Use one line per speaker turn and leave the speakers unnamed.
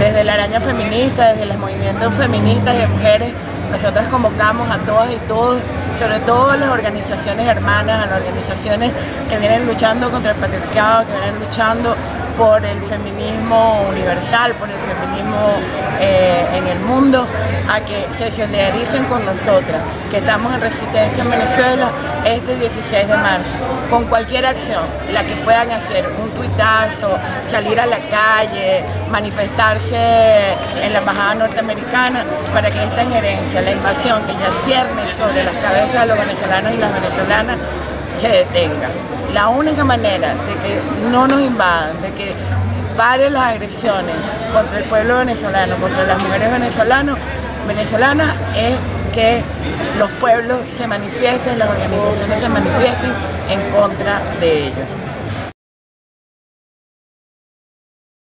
Desde la Araña Feminista, desde los movimientos feministas y de mujeres, nosotras convocamos a todas y todos, sobre todo a las organizaciones hermanas, a las organizaciones que vienen luchando contra el patriarcado, que vienen luchando por el feminismo universal, por el feminismo en el mundo, a que se solidaricen con nosotras, que estamos en resistencia en Venezuela este 16 de marzo, con cualquier acción, la que puedan hacer, un tuitazo, salir a la calle, manifestarse en la embajada norteamericana, para que esta injerencia, la invasión que ya cierne sobre las cabezas de los venezolanos y las venezolanas, se detenga. La única manera de que no nos invadan, de que paren las agresiones contra el pueblo venezolano, contra las mujeres venezolanas, es que los pueblos se manifiesten, las organizaciones se manifiesten en contra de ellos.